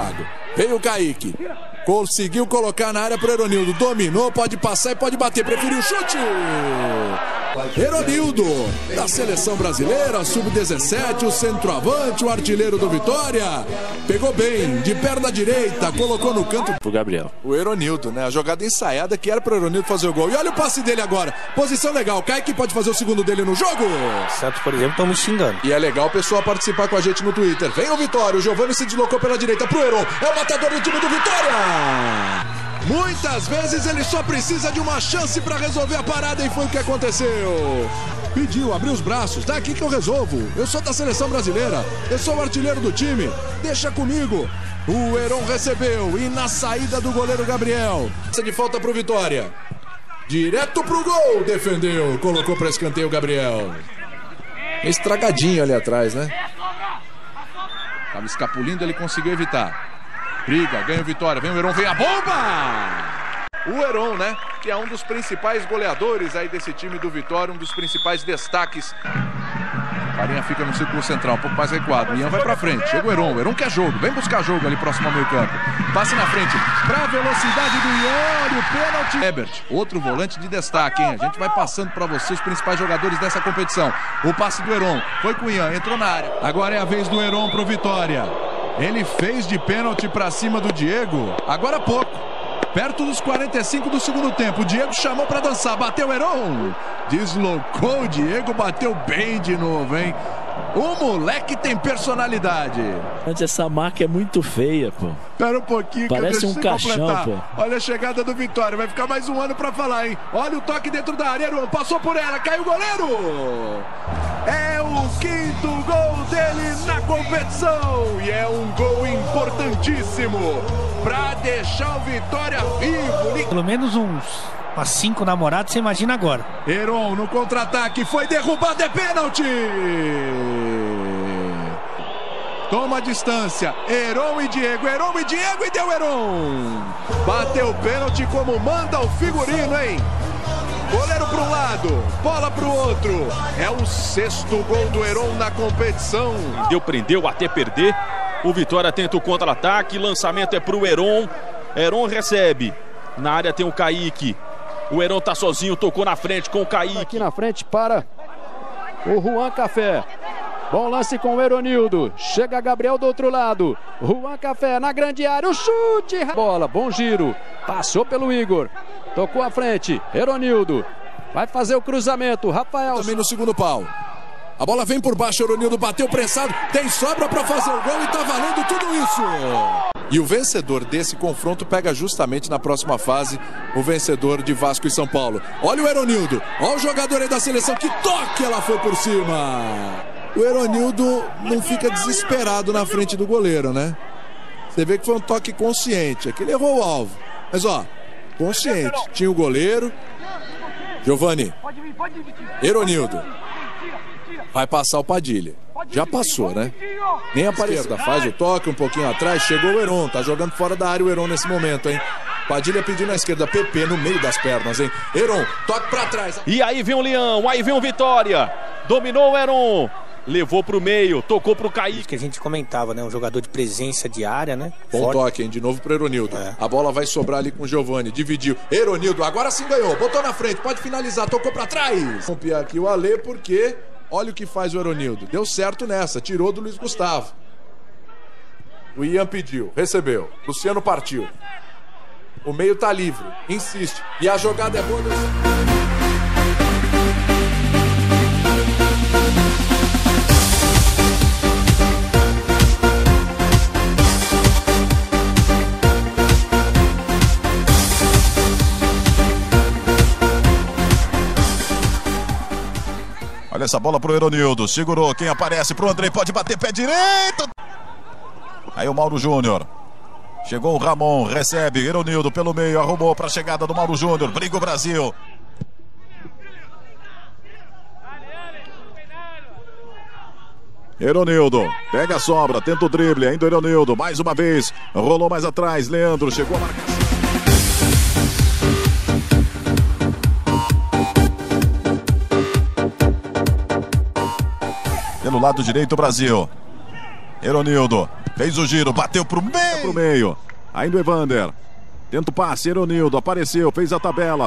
Thiago. Veio o Kaique. Conseguiu colocar na área pro Eronildo. Dominou, pode passar e pode bater. Preferiu o chute. Eronildo, da seleção brasileira, sub-17, o centroavante, o artilheiro do Vitória. Pegou bem, de perna direita, colocou no canto pro Gabriel. O Eronildo, né? A jogada ensaiada que era pro Eronildo fazer o gol. E olha o passe dele agora. Posição legal. Kaique pode fazer o segundo dele no jogo. Santos, por exemplo, estamos xingando. E é legal o pessoal participar com a gente no Twitter. Vem o Vitória. O Giovani se deslocou pela direita pro Heron. É o matador do time do Vitória. Muitas vezes ele só precisa de uma chance para resolver a parada e foi o que aconteceu. Pediu, abriu os braços, daqui que eu resolvo. Eu sou da seleção brasileira, eu sou o artilheiro do time, deixa comigo. O Heron recebeu e na saída do goleiro Gabriel. De falta pro Vitória. Direto pro gol, defendeu, colocou para escanteio o Gabriel. Estragadinho ali atrás, né? Tava escapulindo, ele conseguiu evitar. Briga, ganha o Vitória, vem o Heron, vem a bomba! O Heron, né, que é um dos principais goleadores aí desse time do Vitória, um dos principais destaques. Farinha fica no círculo central, um pouco mais recuado. O Ian vai pra frente, chega o Heron quer jogo, vem buscar jogo ali próximo ao meio campo. Passe na frente, pra velocidade do Ian, olha o pênalti. Herbert, outro volante de destaque, hein? A gente vai passando pra você os principais jogadores dessa competição. O passe do Heron, foi com o Ian, entrou na área. Agora é a vez do Heron pro Vitória. Ele fez de pênalti pra cima do Diego, agora há pouco. Perto dos 45 do segundo tempo, o Diego chamou pra dançar, bateu o Heron. Deslocou o Diego, bateu bem de novo, hein? O moleque tem personalidade. Essa marca é muito feia, pô. Espera um pouquinho, parece um caixão, pô. Olha a chegada do Vitória, vai ficar mais um ano pra falar, hein? Olha o toque dentro da área, Heron passou por ela, caiu o goleiro. É o quinto gol dele na competição e é um gol importantíssimo para deixar o Vitória vivo. Pelo menos umas 5 namorados, você imagina agora. Heron no contra-ataque, foi derrubado, é pênalti. Toma a distância, Heron e Diego e deu Heron. Bateu o pênalti como manda o figurino, hein? Goleiro para um lado, bola para o outro. É o 6º gol do Heron na competição. Prendeu até perder. O Vitória tenta o contra-ataque. Lançamento é para o Heron. Heron recebe. Na área tem o Kaique. O Heron tá sozinho, tocou na frente com o Kaique. Aqui na frente para o Juan Café. Bom lance com o Eronildo. Chega Gabriel do outro lado. Juan Café na grande área. O chute. Bola, bom giro. Passou pelo Igor. Tocou à frente. Eronildo. Vai fazer o cruzamento. Rafael. Também no segundo pau. A bola vem por baixo. Eronildo bateu pressado. Tem sobra para fazer o gol e tá valendo tudo isso. E o vencedor desse confronto pega justamente na próxima fase o vencedor de Vasco e São Paulo. Olha o Eronildo. Olha o jogador aí da seleção. Que toque ela foi por cima. O Eronildo não fica desesperado na frente do goleiro, né? Você vê que foi um toque consciente. Aqui ele errou o alvo. Mas ó, consciente. Tinha o goleiro. Giovani. Eronildo. Vai passar o Padilha. Já passou, né? Nem a esquerda faz o toque um pouquinho atrás. Chegou o Heron. Tá jogando fora da área o Heron nesse momento, hein? Padilha pediu na esquerda. PP no meio das pernas, hein? Heron, toque pra trás. E aí vem o Leão. Aí vem o Vitória. Dominou o Heron. Levou pro meio, tocou pro Kaique. Isso que a gente comentava, né? Um jogador de presença diária, né? Bom forte. Toque, hein? De novo pro Eronildo. A bola vai sobrar ali com o Giovani. Dividiu. Eronildo, agora sim ganhou. Botou na frente, pode finalizar. Tocou pra trás. Vamos piar aqui o Alê, porque olha o que faz o Eronildo. Deu certo nessa, tirou do Luiz Gustavo. O Ian pediu, recebeu. Luciano partiu. O meio tá livre, insiste. E a jogada é boa. Olha essa bola pro Eronildo, segurou, quem aparece pro Andrei, pode bater pé direito. Aí o Mauro Júnior. Chegou o Ramon, recebe, Eronildo pelo meio, arrumou pra chegada do Mauro Júnior, briga o Brasil. Eronildo, pega a sobra, tenta o drible, ainda o Eronildo, mais uma vez, rolou mais atrás, Leandro, chegou a marcação. Pelo lado direito, Brasil. Eronildo. Fez o giro, bateu pro meio. Ainda o Evander. Tenta o passe, Eronildo, apareceu, fez a tabela.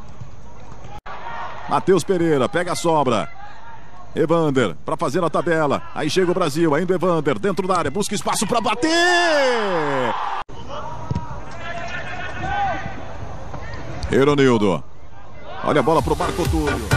Matheus Pereira, pega a sobra. Evander, para fazer a tabela. Aí chega o Brasil, ainda o Evander, dentro da área, busca espaço para bater. Eronildo. Olha a bola pro Marco Túlio.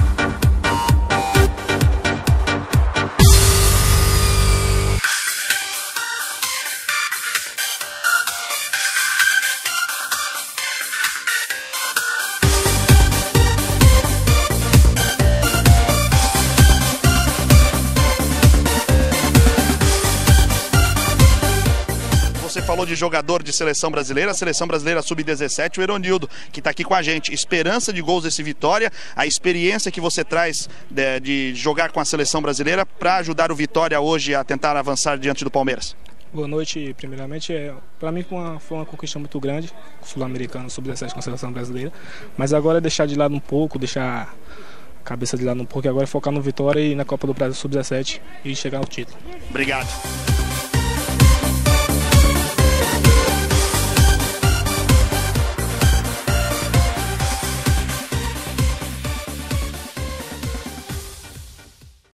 Você falou de jogador de seleção brasileira, sub-17, o Eronildo, que está aqui com a gente. Esperança de gols desse Vitória, a experiência que você traz de jogar com a seleção brasileira para ajudar o Vitória hoje a tentar avançar diante do Palmeiras. Boa noite, primeiramente. Para mim foi uma conquista muito grande, sul-americano, sub-17 com a seleção brasileira. Mas agora é deixar de lado um pouco, deixar a cabeça de lado um pouco e agora é focar no Vitória e na Copa do Brasil sub-17 e chegar ao título. Obrigado.